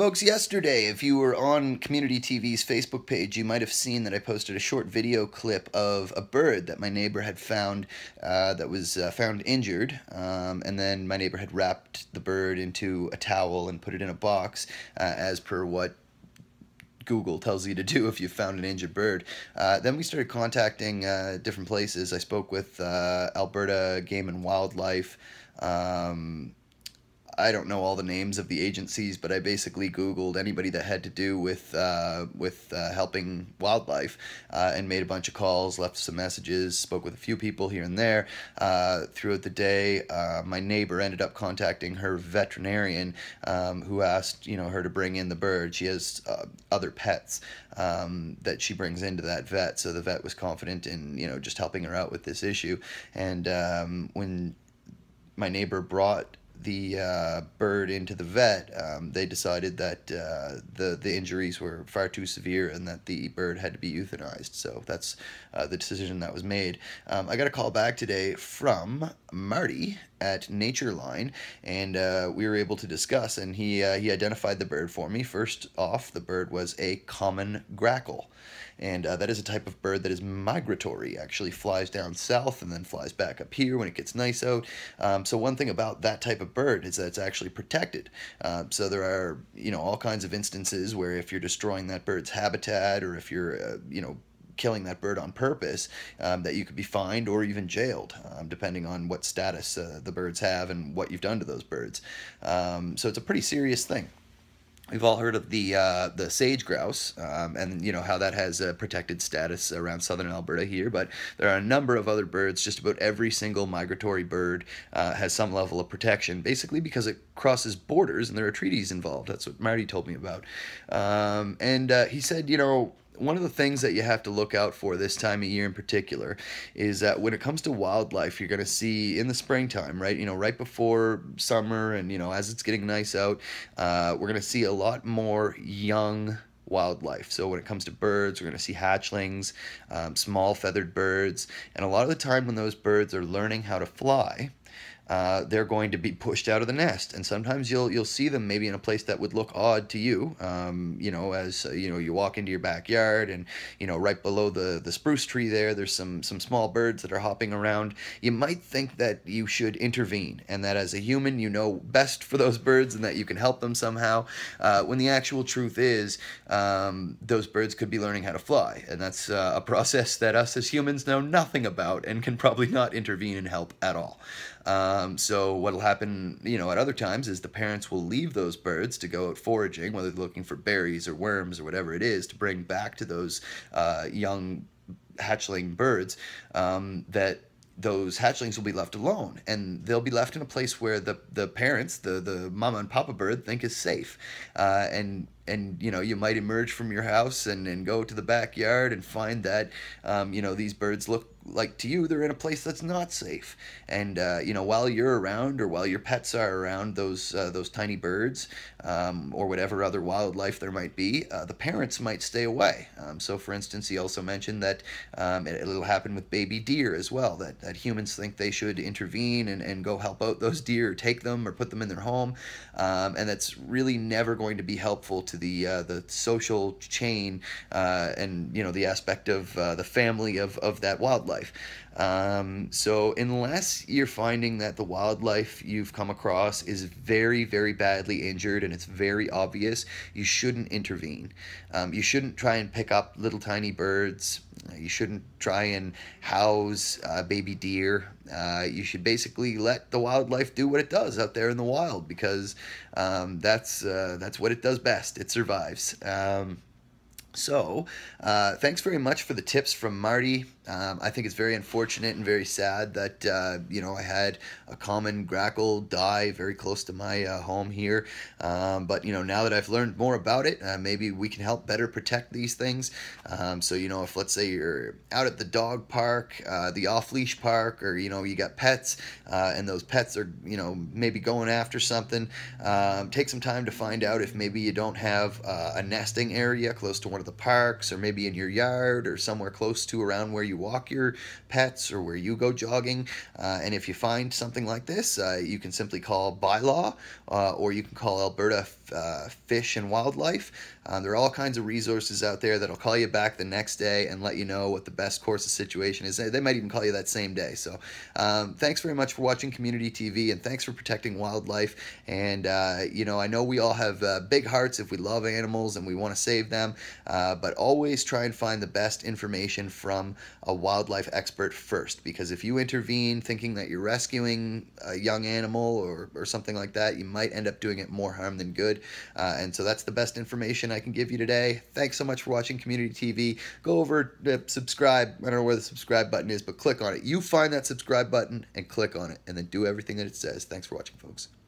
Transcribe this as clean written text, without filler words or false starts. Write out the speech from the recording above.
Folks, yesterday, if you were on Community TV's Facebook page, you might have seen that I posted a short video clip of a bird that my neighbor had found that was found injured. And then my neighbor had wrapped the bird into a towel and put it in a box, as per what Google tells you to do if you found an injured bird. Then we started contacting different places. I spoke with Alberta Game and Wildlife. I don't know all the names of the agencies, but I basically Googled anybody that had to do with helping wildlife, and made a bunch of calls, left some messages, spoke with a few people here and there. Throughout the day, my neighbor ended up contacting her veterinarian, who asked her to bring in the bird. She has other pets that she brings into that vet, so the vet was confident in just helping her out with this issue. And when my neighbor brought the bird into the vet, they decided that the injuries were far too severe and that the bird had to be euthanized. So that's the decision that was made. I got a call back today from Marty at Nature Line, and we were able to discuss, and he identified the bird for me. First off, the bird was a common grackle. And that is a type of bird that is migratory, actually flies down south and then flies back up here when it gets nice out. So one thing about that type of bird is that it's actually protected. So there are, all kinds of instances where if you're destroying that bird's habitat, or if you're, killing that bird on purpose, that you could be fined or even jailed, depending on what status the birds have and what you've done to those birds. So it's a pretty serious thing. We've all heard of the sage grouse, and how that has a protected status around southern Alberta here, but there are a number of other birds. Just about every single migratory bird has some level of protection, basically because it crosses borders and there are treaties involved. That's what Marty told me about. And he said, one of the things that you have to look out for this time of year in particular is that when it comes to wildlife, you're going to see in the springtime, right? Right before summer, and as it's getting nice out, we're going to see a lot more young wildlife. So when it comes to birds, we're going to see hatchlings, small feathered birds, and a lot of the time when those birds are learning how to fly, they're going to be pushed out of the nest, and sometimes you'll see them maybe in a place that would look odd to you. As you walk into your backyard, and right below the spruce tree there's some small birds that are hopping around. You might think that you should intervene, and that as a human you know best for those birds and that you can help them somehow. When the actual truth is, those birds could be learning how to fly, and that's a process that us as humans know nothing about and can probably not intervene and help at all. So what'll happen, at other times is the parents will leave those birds to go out foraging, whether they're looking for berries or worms or whatever it is, to bring back to those young hatchling birds, that those hatchlings will be left alone, and they'll be left in a place where the parents, the mama and papa bird, think is safe. And you might emerge from your house and go to the backyard and find that these birds look like to you they're in a place that's not safe. And while you're around, or while your pets are around those tiny birds, or whatever other wildlife there might be, the parents might stay away. So for instance, he also mentioned that it'll happen with baby deer as well, that humans think they should intervene and go help out those deer, or take them, or put them in their home, and that's really never going to be helpful to the social chain, and the aspect of the family of that wildlife. So unless you're finding that the wildlife you've come across is very, very badly injured and it's very obvious, you shouldn't intervene. You shouldn't try and pick up little tiny birds. You shouldn't try and house baby deer. You should basically let the wildlife do what it does out there in the wild, because that's what it does best. It survives. So, thanks very much for the tips from Marty. I think it's very unfortunate and very sad that, I had a common grackle die very close to my home here. But, now that I've learned more about it, maybe we can help better protect these things. So, if let's say you're out at the dog park, the off-leash park, or, you got pets, and those pets are, maybe going after something, take some time to find out if maybe you don't have a nesting area close to one of the parks, or maybe in your yard, or somewhere close to around where you walk your pets or where you go jogging. And if you find something like this, you can simply call bylaw, or you can call Alberta fish and wildlife. There are all kinds of resources out there that'll call you back the next day and let you know what the best course of situation is. They might even call you that same day. So thanks very much for watching Community TV, and thanks for protecting wildlife. And I know we all have big hearts if we love animals and we want to save them, but always try and find the best information from a wildlife expert first, because if you intervene thinking that you're rescuing a young animal or something like that, you might end up doing it more harm than good. And so that's the best information I can give you today. Thanks so much for watching Community TV. Go over to subscribe. I don't know where the subscribe button is, but click on it. You find that subscribe button and click on it, and then do everything that it says. Thanks for watching, folks.